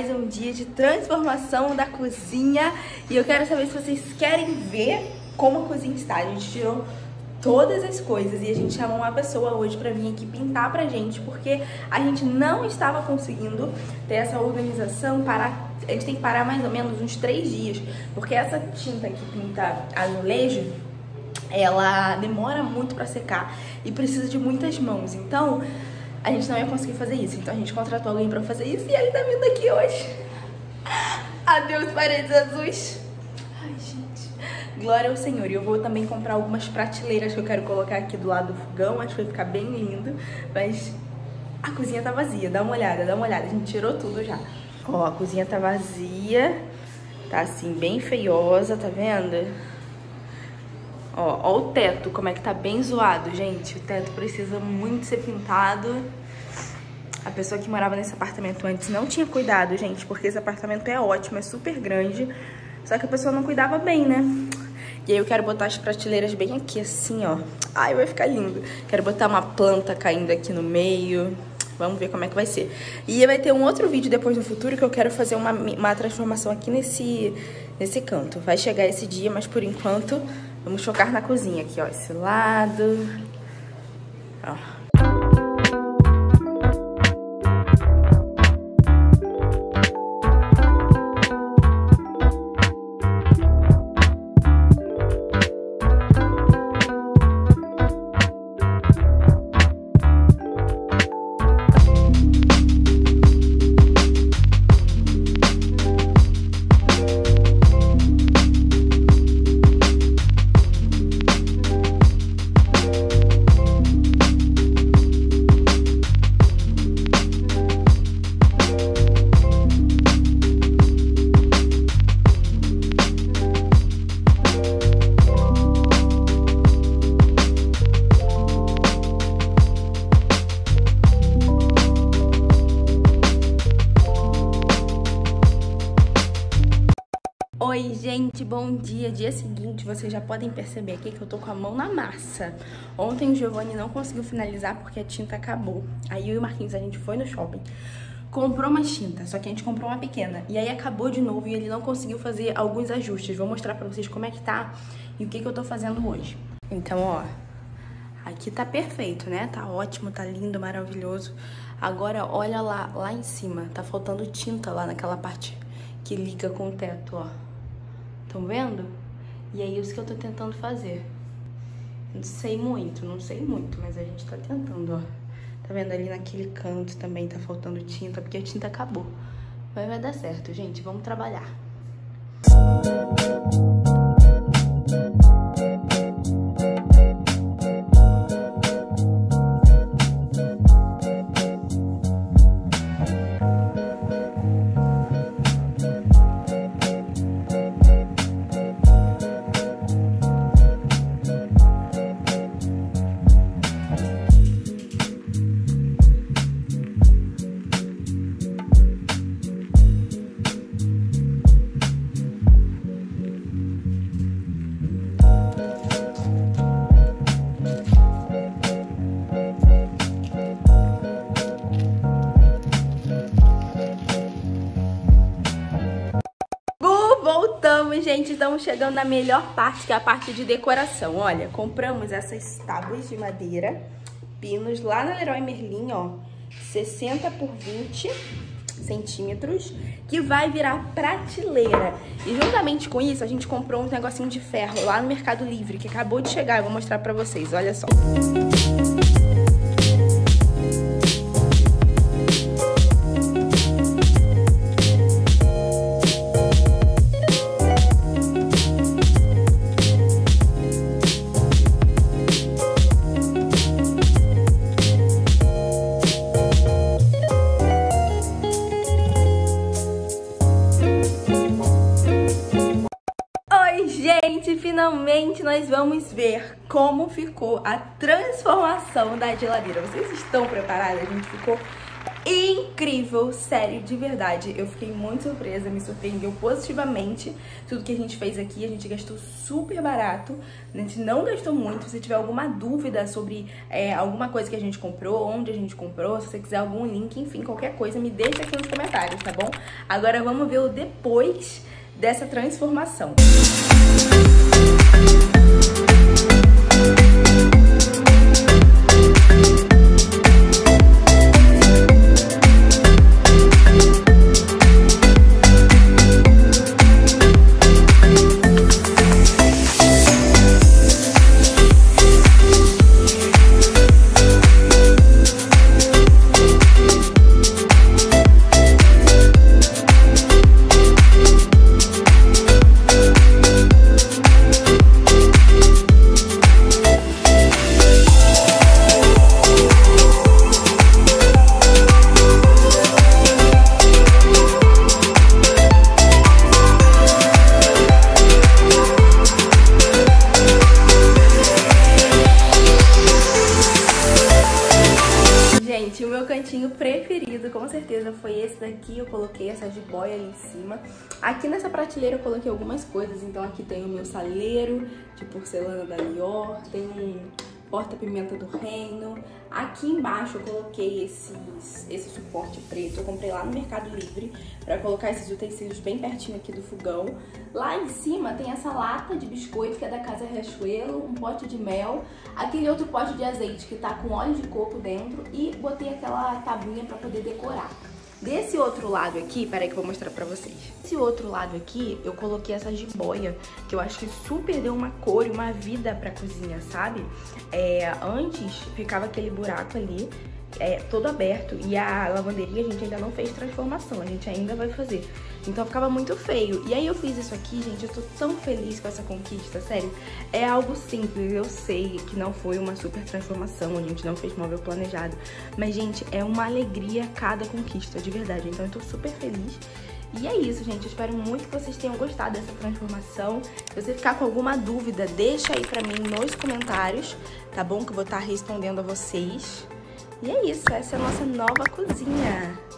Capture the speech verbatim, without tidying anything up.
mais um dia de transformação da cozinha. E eu quero saber se vocês querem ver como a cozinha está. A gente tirou todas as coisas e a gente chamou uma pessoa hoje pra vir aqui pintar pra gente, porque a gente não estava conseguindo ter essa organização. Parar, a gente tem que parar mais ou menos uns três dias, porque essa tinta que pinta azulejo, ela demora muito pra secar e precisa de muitas mãos. Então a gente não ia conseguir fazer isso. Então a gente contratou alguém pra fazer isso e ele tá vindo aqui hoje. Adeus, paredes azuis. Ai, gente, glória ao Senhor. E eu vou também comprar algumas prateleiras que eu quero colocar aqui do lado do fogão. Acho que vai ficar bem lindo. Mas a cozinha tá vazia. Dá uma olhada, dá uma olhada. A gente tirou tudo já. Ó, a cozinha tá vazia. Tá assim, bem feiosa, tá vendo? Ó, ó o teto, como é que tá bem zoado, gente. O teto precisa muito ser pintado. A pessoa que morava nesse apartamento antes não tinha cuidado, gente, porque esse apartamento é ótimo, é super grande. Só que a pessoa não cuidava bem, né? E aí eu quero botar as prateleiras bem aqui, assim, ó. Ai, vai ficar lindo. Quero botar uma planta caindo aqui no meio. Vamos ver como é que vai ser. E vai ter um outro vídeo depois no futuro que eu quero fazer uma, uma transformação aqui nesse, nesse canto. Vai chegar esse dia, mas por enquanto vamos focar na cozinha aqui, ó. Esse lado. Ó. Oi, gente, bom dia. Dia seguinte, vocês já podem perceber aqui que eu tô com a mão na massa. Ontem o Giovanni não conseguiu finalizar porque a tinta acabou. Aí eu e o Marquinhos, a gente foi no shopping, comprou uma tinta, só que a gente comprou uma pequena. E aí acabou de novo e ele não conseguiu fazer alguns ajustes. Vou mostrar pra vocês como é que tá e o que que eu tô fazendo hoje. Então, ó, aqui tá perfeito, né? Tá ótimo, tá lindo, maravilhoso. Agora, olha lá, lá em cima. Tá faltando tinta lá naquela parte que liga com o teto, ó. Estão vendo? E é isso que eu tô tentando fazer. Não sei muito, não sei muito, mas a gente tá tentando, ó. Tá vendo ali naquele canto também tá faltando tinta, porque a tinta acabou. Mas vai dar certo, gente. Vamos trabalhar. Voltamos, gente, estamos chegando na melhor parte, que é a parte de decoração. Olha, compramos essas tábuas de madeira, pinos, lá na Leroy Merlin, ó, sessenta por vinte centímetros, que vai virar prateleira. E juntamente com isso, a gente comprou um negocinho de ferro lá no Mercado Livre, que acabou de chegar. Eu vou mostrar pra vocês, olha só. Gente, finalmente nós vamos ver como ficou a transformação da geladeira. Vocês estão preparados? A gente ficou incrível, sério, de verdade. Eu fiquei muito surpresa, me surpreendeu positivamente tudo que a gente fez aqui. A gente gastou super barato, a gente não gastou muito. Se tiver alguma dúvida sobre é, alguma coisa que a gente comprou, onde a gente comprou, se você quiser algum link, enfim, qualquer coisa, me deixa aqui nos comentários, tá bom? Agora vamos ver o depois dessa transformação. Gente, o meu cantinho preferido, com certeza, foi esse daqui. Eu coloquei essa jiboia ali em cima. Aqui nessa prateleira eu coloquei algumas coisas. Então aqui tem o meu saleiro de porcelana da Lior, tem um porta-pimenta do Reino. Aqui embaixo eu coloquei esses, esse suporte preto. Eu comprei lá no Mercado Livre pra colocar esses utensílios bem pertinho aqui do fogão. Lá em cima tem essa lata de biscoito que é da Casa Riachuelo, um pote de mel, aquele outro pote de azeite que tá com óleo de coco dentro e botei aquela tabuinha pra poder decorar. Desse outro lado aqui, peraí que eu vou mostrar pra vocês. Desse outro lado aqui, eu coloquei essa jiboia, que eu acho que super deu uma cor e uma vida pra cozinha, sabe? É, antes ficava aquele buraco ali, é, todo aberto, e a lavanderia a gente ainda não fez transformação, a gente ainda vai fazer. Então ficava muito feio. E aí eu fiz isso aqui, gente, eu tô tão feliz com essa conquista, sério. É algo simples, eu sei que não foi uma super transformação, a gente não fez móvel planejado. Mas, gente, é uma alegria cada conquista, de verdade. Então eu tô super feliz. E é isso, gente. Eu espero muito que vocês tenham gostado dessa transformação. Se você ficar com alguma dúvida, deixa aí pra mim nos comentários, tá bom? Que eu vou estar respondendo a vocês. E é isso, essa é a nossa nova cozinha.